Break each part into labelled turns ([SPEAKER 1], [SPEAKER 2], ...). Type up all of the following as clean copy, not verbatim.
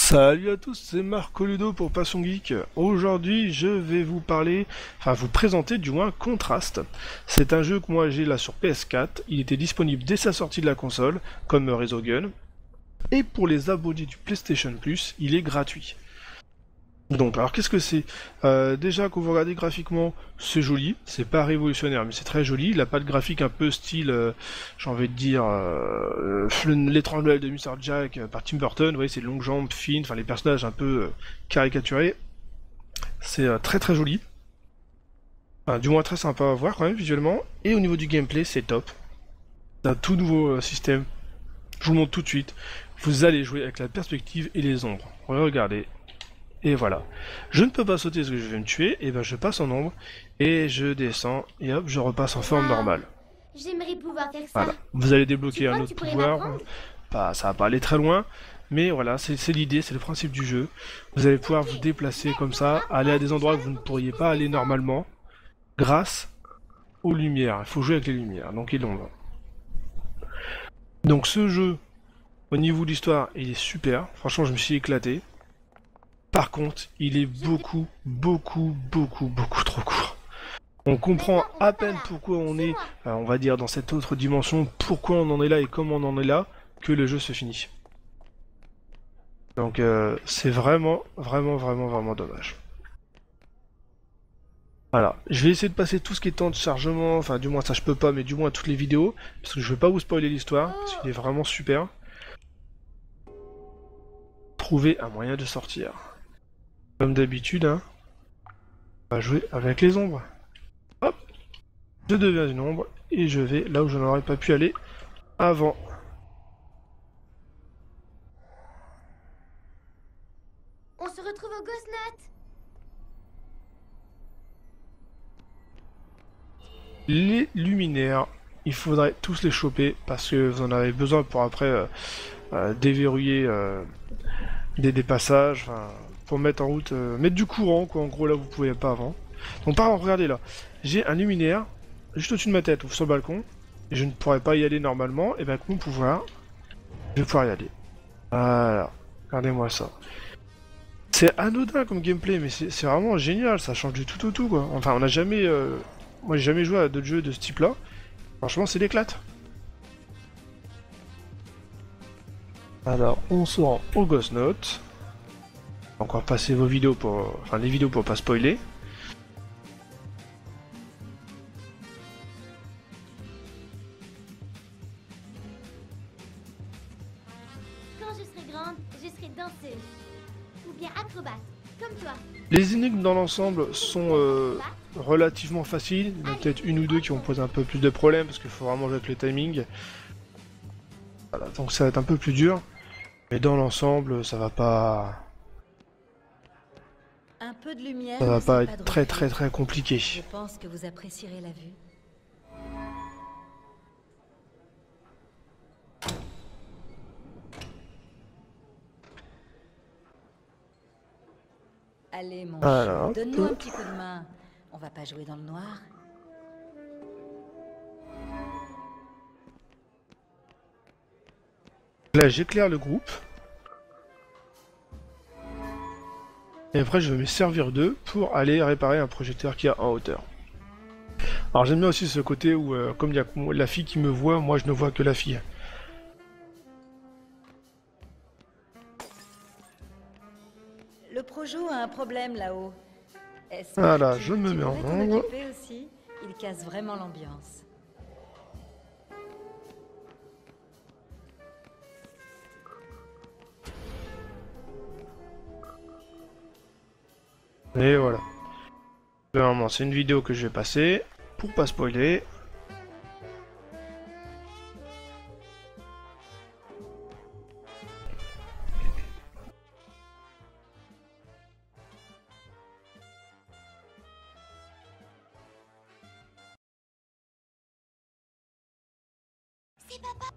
[SPEAKER 1] Salut à tous, c'est Marco Ludo pour Passion Geek. Aujourd'hui, je vais vous parler, enfin vous présenter du moins Contrast. C'est un jeu que moi j'ai là sur PS4. Il était disponible dès sa sortie de la console, comme Resogun. Et pour les abonnés du PlayStation Plus, il est gratuit. Donc, alors qu'est-ce que c'est? Déjà, quand vous regardez graphiquement, c'est joli, c'est pas révolutionnaire, mais c'est très joli. Il a pas de graphique un peu style, j'ai envie de dire, l'étrange Noël de Mr. Jack par Tim Burton. Vous voyez, ces longues jambes fines, enfin les personnages un peu caricaturés. C'est très très joli. Enfin, du moins très sympa à voir quand même visuellement. Et au niveau du gameplay, c'est top. C'est un tout nouveau système. Je vous le montre tout de suite. Vous allez jouer avec la perspective et les ombres. Regardez. Et voilà. Je ne peux pas sauter parce que je vais me tuer, et ben je passe en ombre, et je descends, et hop, je repasse en forme
[SPEAKER 2] Waouh,
[SPEAKER 1] normale.
[SPEAKER 2] j'aimerais pouvoir faire ça.
[SPEAKER 1] Voilà. Vous allez
[SPEAKER 2] Tu
[SPEAKER 1] débloquer un
[SPEAKER 2] crois que
[SPEAKER 1] autre
[SPEAKER 2] tu pourrais
[SPEAKER 1] pouvoir,
[SPEAKER 2] m'apprendre?
[SPEAKER 1] pas, ça va pas aller très loin, mais voilà, c'est l'idée, c'est le principe du jeu. Vous allez pouvoir vous
[SPEAKER 2] Ok,
[SPEAKER 1] déplacer comme
[SPEAKER 2] maintenant
[SPEAKER 1] ça, aller à des endroits que
[SPEAKER 2] approche
[SPEAKER 1] vous ne
[SPEAKER 2] pour que je
[SPEAKER 1] pourriez
[SPEAKER 2] puisse
[SPEAKER 1] pas aller
[SPEAKER 2] descendre.
[SPEAKER 1] normalement, grâce aux lumières. Il faut jouer avec les lumières, donc il l'ombre. Donc ce jeu, au niveau de l'histoire, il est super. Franchement, je me suis éclaté. Par contre, il est
[SPEAKER 2] Je vais...
[SPEAKER 1] beaucoup trop court. On comprend
[SPEAKER 2] Maintenant, on va
[SPEAKER 1] à
[SPEAKER 2] par
[SPEAKER 1] peine
[SPEAKER 2] là.
[SPEAKER 1] pourquoi on est,
[SPEAKER 2] Suis-moi.
[SPEAKER 1] on va dire, dans cette autre dimension, pourquoi on en est là et comment on en est là, que le jeu se finit. Donc c'est vraiment dommage. Voilà, je vais essayer de passer tout ce qui est temps de chargement, enfin du moins ça je peux pas, mais du moins toutes les vidéos, parce que je vais pas vous spoiler l'histoire, parce qu'il est
[SPEAKER 2] Oh,
[SPEAKER 1] vraiment super. Trouver un moyen de sortir. Comme d'habitude, hein, on va jouer avec les ombres. Hop, je deviens une ombre, et je vais là où je n'aurais pas pu aller avant.
[SPEAKER 2] on se retrouve au Gosnat.
[SPEAKER 1] Les luminaires, il faudrait tous les choper parce que vous en avez besoin pour après déverrouiller des passages, pour mettre en route, mettre du courant quoi. En gros là vous pouvez pas avant. Donc par exemple regardez là, j'ai un luminaire juste au-dessus de ma tête ou sur le balcon et je ne pourrais pas y aller normalement. Et bien avec mon pouvoir, je vais pouvoir y aller. Voilà, regardez-moi ça. C'est anodin comme gameplay mais c'est vraiment génial, ça change du tout au tout quoi. Enfin on n'a jamais, moi j'ai jamais joué à d'autres jeux de ce type là. Franchement c'est l'éclate. Alors, on se rend au Ghost Note. Encore passer vos vidéos pour... Enfin, les vidéos pour pas spoiler.
[SPEAKER 2] Quand je serai grande, je serai danseuse. Ou bien acrobate, comme toi.
[SPEAKER 1] Les énigmes dans l'ensemble
[SPEAKER 2] Tu sais
[SPEAKER 1] sont
[SPEAKER 2] faire des acrobates?
[SPEAKER 1] relativement faciles. Il y en a
[SPEAKER 2] Allez,
[SPEAKER 1] peut-être une ou deux qui vont poser un peu plus de problèmes parce qu'il faut vraiment jouer avec le timing. Voilà, donc ça va être un peu plus dur. Mais dans l'ensemble,
[SPEAKER 3] Un peu de
[SPEAKER 1] ça
[SPEAKER 3] lumière ne
[SPEAKER 1] va
[SPEAKER 3] sert
[SPEAKER 1] pas
[SPEAKER 3] pas
[SPEAKER 1] être
[SPEAKER 3] de
[SPEAKER 1] très
[SPEAKER 3] reflet.
[SPEAKER 1] compliqué.
[SPEAKER 3] Je pense que vous apprécierez la vue. Allez, mon chou,
[SPEAKER 1] Alors,
[SPEAKER 3] donne-nous un petit coup de main. On va pas jouer dans le noir.
[SPEAKER 1] là j'éclaire le groupe. Et après je vais me servir d'eux pour aller réparer un projecteur qui est en hauteur. Alors j'aime bien aussi ce côté où, comme il y a la fille qui me voit, moi je ne vois que la fille.
[SPEAKER 3] Le projo a un problème là-haut. Est-ce
[SPEAKER 1] Voilà,
[SPEAKER 3] que
[SPEAKER 1] je me
[SPEAKER 3] tu
[SPEAKER 1] mets en
[SPEAKER 3] pourrais t'en
[SPEAKER 1] ombre.
[SPEAKER 3] occuper aussi? Il casse vraiment l'ambiance.
[SPEAKER 1] Et voilà. Normalement, c'est une vidéo que je vais passer pour pas spoiler.
[SPEAKER 2] C'est papa.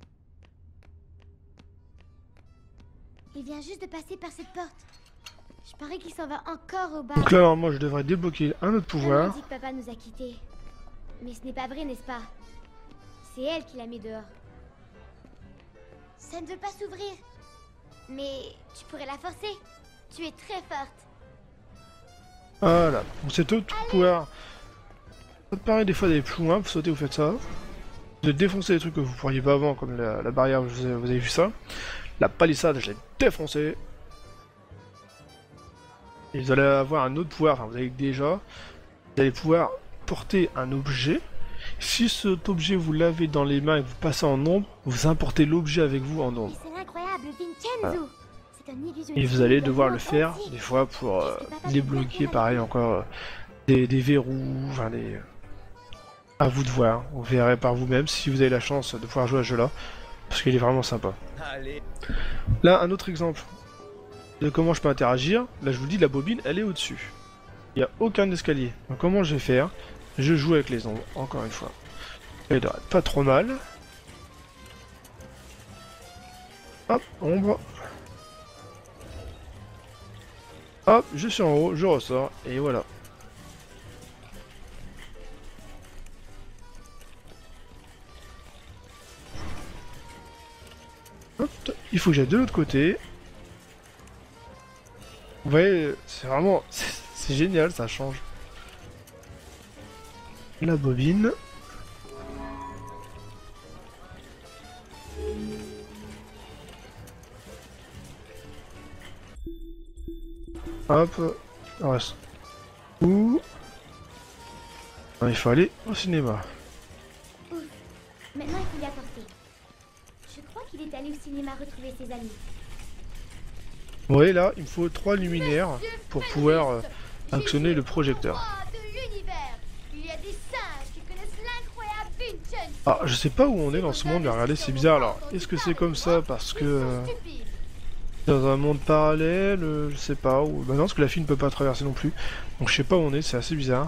[SPEAKER 2] Il vient juste de passer par cette porte. Je Je parie qu'il s'en va encore au bar.
[SPEAKER 1] Donc là, normalement, je devrais débloquer un autre
[SPEAKER 2] Maman
[SPEAKER 1] pouvoir.
[SPEAKER 2] dit que papa nous a quittés. Mais ce n'est pas vrai, n'est-ce pas? C'est elle qui l'a mis dehors. Ça ne veut pas s'ouvrir. Mais tu pourrais la forcer. Tu es très forte.
[SPEAKER 1] Voilà. Donc cet autre pouvoir, ça te paraît des fois d'aller plus loin, vous sautez, vous faites ça. De défoncer des trucs que vous pourriez pas avant, comme la barrière, vous avez vu ça. La palissade, je l'ai défoncée. Et vous allez avoir un autre pouvoir, enfin vous avez déjà, vous allez pouvoir porter un objet. Si cet objet vous l'avez dans les mains et que vous passez en ombre, vous importez l'objet avec vous en ombre.
[SPEAKER 2] C'est incroyable, Vincenzo. C'est un illusionniste.
[SPEAKER 1] Et vous allez devoir le faire des fois pour débloquer pareil encore des verrous, enfin des... À vous de voir, vous verrez par vous-même si vous avez la chance de pouvoir jouer à ce jeu là, parce qu'il est vraiment sympa. Là un autre exemple de comment je peux interagir, là je vous dis la bobine elle est au-dessus. Il n'y a aucun escalier, donc comment je vais faire? Je joue avec les ombres, encore une fois. Elle devrait être pas trop mal. Hop, ombre. Hop, je suis en haut, je ressors, et voilà. Hop, il faut que j'aille de l'autre côté. Vous voyez, c'est vraiment... C'est génial, ça change. La bobine. Hop, on reste. Ouh. Ah, il faut aller au cinéma.
[SPEAKER 2] Ouf. Maintenant, il faut l'y apporter. Je crois qu'il est allé au cinéma retrouver ses amis.
[SPEAKER 1] Vous voyez là, il me faut 3 luminaires pour pouvoir actionner le projecteur.
[SPEAKER 2] De l'univers. Il y a des singes qui connaissent l'incroyable Vincenzo.
[SPEAKER 1] Ah, je sais pas où on est dans ce monde, mais regardez, c'est bizarre. Alors, est-ce que c'est comme ça parce que dans un monde parallèle, je sais pas, ou bah non, parce que la fille ne peut pas traverser non plus. Donc je sais pas où on est, c'est assez bizarre.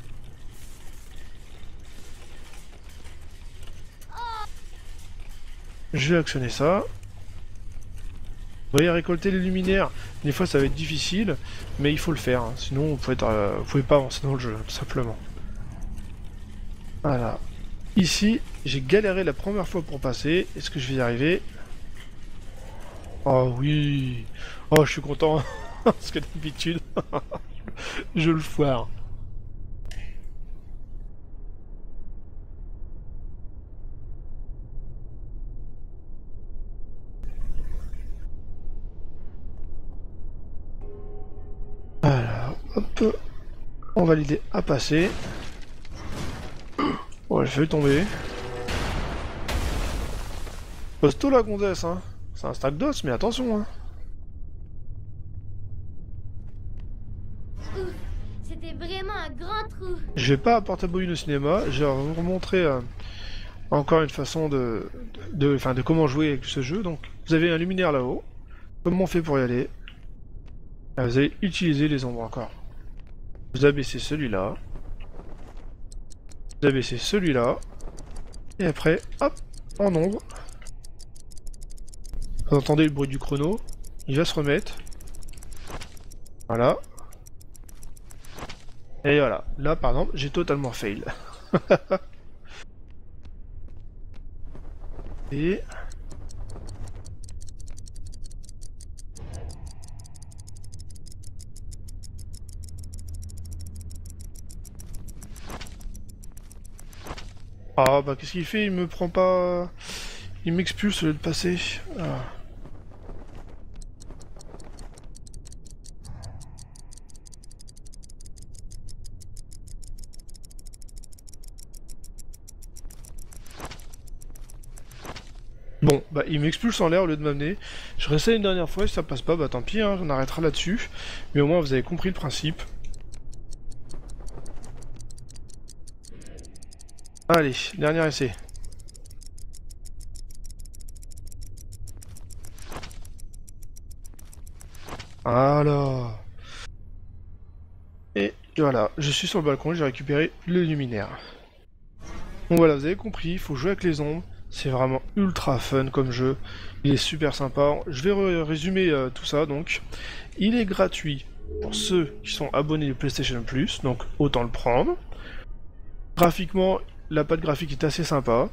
[SPEAKER 1] Je vais actionner ça. Vous voyez, récolter les luminaires, des fois ça va être difficile, mais il faut le faire, hein. Sinon vous pouvez pas avancer dans le jeu, tout simplement. Voilà. Ici, j'ai galéré la première fois pour passer, est-ce que je vais y arriver? Oh oui. Oh, je suis content, parce que d'habitude, je le foire. Alors, hop, on va l'aider à passer. Oh, elle fait tomber. Costaud la gonzesse, hein. C'est un stack d'os, mais attention, hein.
[SPEAKER 2] Ouf. C'était vraiment un grand trou.
[SPEAKER 1] Je vais pas apporter bobine au cinéma, je vais vous montrer encore une façon de comment jouer avec ce jeu. Donc, vous avez un luminaire là-haut. Comment on fait pour y aller? Vous allez utiliser les ombres encore. Vous abaissez celui-là. Vous abaissez celui-là. Et après, hop, en ombre. Vous entendez le bruit du chrono. Il va se remettre. Voilà. Et voilà. Là, par exemple, j'ai totalement fail. Et... ah bah qu'est-ce qu'il fait? Il me prend pas... Il m'expulse au lieu de passer. Ah. Bon, bah il m'expulse en l'air au lieu de m'amener. Je réessaye une dernière fois, si ça passe pas, bah tant pis, hein, on arrêtera là-dessus. Mais au moins vous avez compris le principe. Allez, dernier essai. Voilà. Et voilà, je suis sur le balcon, j'ai récupéré le luminaire. Bon voilà, vous avez compris, il faut jouer avec les ombres. C'est vraiment ultra fun comme jeu. Il est super sympa. Je vais résumer tout ça donc. Il est gratuit pour ceux qui sont abonnés au PlayStation Plus, donc autant le prendre. Graphiquement, la patte graphique est assez sympa.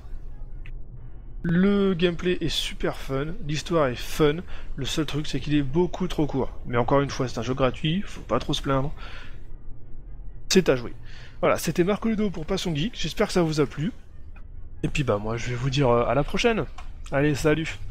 [SPEAKER 1] Le gameplay est super fun, l'histoire est fun, le seul truc c'est qu'il est beaucoup trop court. Mais encore une fois, c'est un jeu gratuit, faut pas trop se plaindre. C'est à jouer. Voilà, c'était Marco Ludo pour Passion Geek, j'espère que ça vous a plu. Et puis bah moi je vais vous dire à la prochaine. Allez, salut!